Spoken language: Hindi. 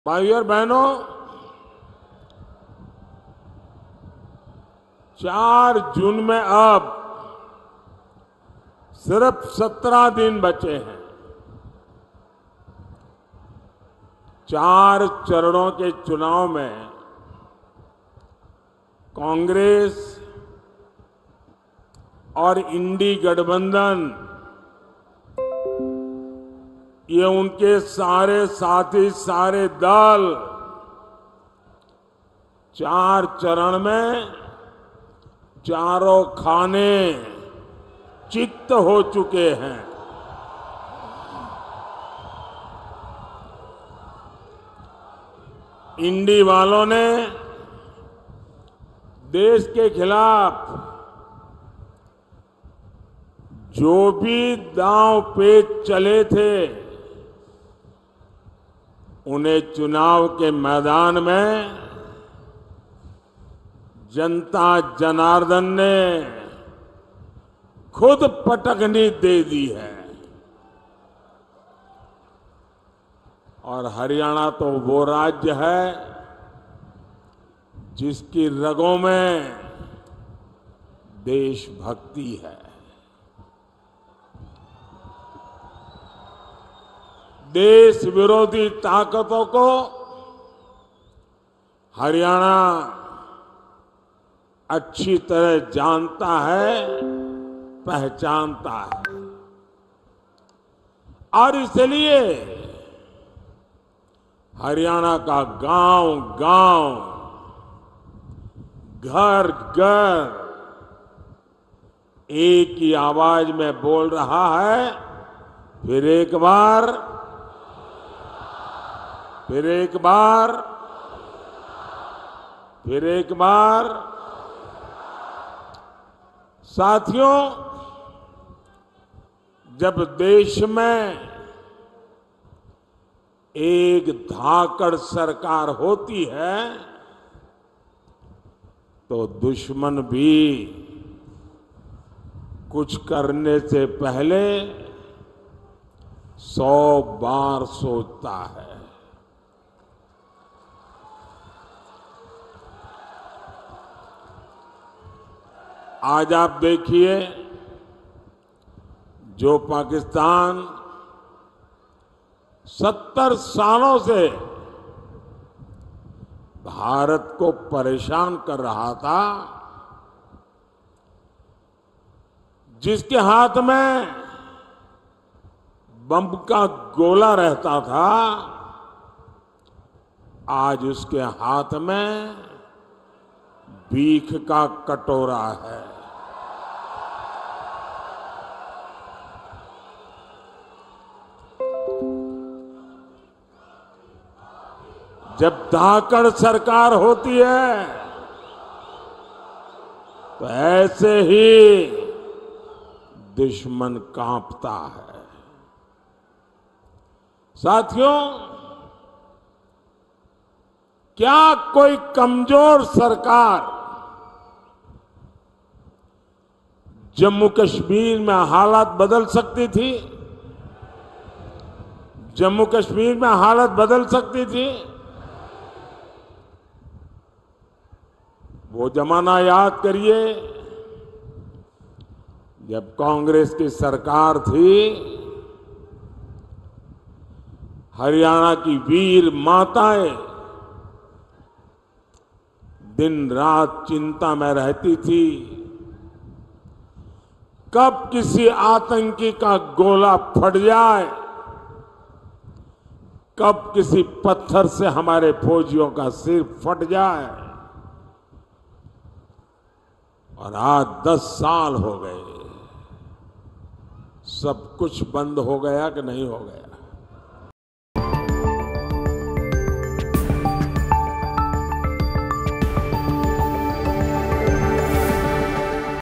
भाइयों और बहनों, 4 जून में अब सिर्फ 17 दिन बचे हैं। 4 चरणों के चुनाव में कांग्रेस और इंडी गठबंधन, ये उनके सारे साथी, सारे दल 4 चरण में चारों खाने चित्त हो चुके हैं। इंडी वालों ने देश के खिलाफ जो भी दांव पेच चले थे, उन्हें चुनाव के मैदान में जनता जनार्दन ने खुद पटकनी दे दी है। और हरियाणा तो वो राज्य है जिसकी रगों में देशभक्ति है। देश विरोधी ताकतों को हरियाणा अच्छी तरह जानता है, पहचानता है। और इसलिए हरियाणा का गांव-गांव, घर-घर एक ही आवाज में बोल रहा है, फिर एक बार, फिर एक बार, फिर एक बार। साथियों, जब देश में एक धाकड़ सरकार होती है तो दुश्मन भी कुछ करने से पहले 100 बार सोचता है। आज आप देखिए, जो पाकिस्तान 70 सालों से भारत को परेशान कर रहा था, जिसके हाथ में बम का गोला रहता था, आज उसके हाथ में भीख का कटोरा है। जब धाकड़ सरकार होती है तो ऐसे ही दुश्मन कांपता है। साथियों, क्या कोई कमजोर सरकार जम्मू कश्मीर में हालात बदल सकती थी? जम्मू कश्मीर में हालत बदल सकती थी? वो जमाना याद करिए जब कांग्रेस की सरकार थी। हरियाणा की वीर माताएं दिन रात चिंता में रहती थी, कब किसी आतंकी का गोला फट जाए, कब किसी पत्थर से हमारे फौजियों का सिर फट जाए। और आज 10 साल हो गए, सब कुछ बंद हो गया कि नहीं हो गया?